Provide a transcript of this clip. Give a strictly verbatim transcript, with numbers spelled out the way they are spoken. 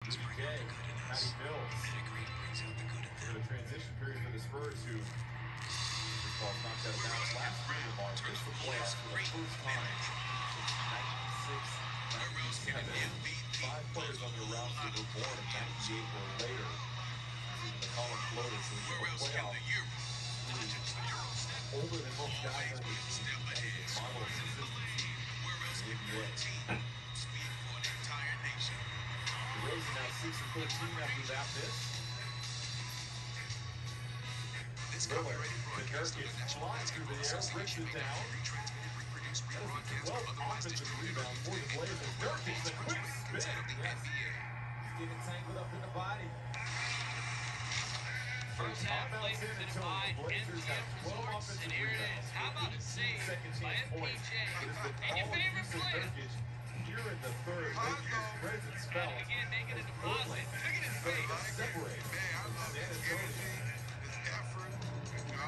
Patty Mills. For the transition period for the Spurs, who this ball knocked out of bounds last year in March. This is the playoffs for the first time since ninety-six ninety-seven. Five players on their roster were born in ninety-eight or later. The column floated, so the playoff older than most guys on the team. That is a model of consistency in the N B A. The Rays are now six and thirteen after that miss. Miller, the Nurkic flies through the air, rips it down. That is a twelve offensive rebound for the Blazers. Nurkic, the quick spin. Yes. Getting tangled up in the body. First half Blazers in five, Blazers have twelve offensive and here it is. How about a save by M P J? And your favorite player. Here in the third, his presence fell. And again, make it into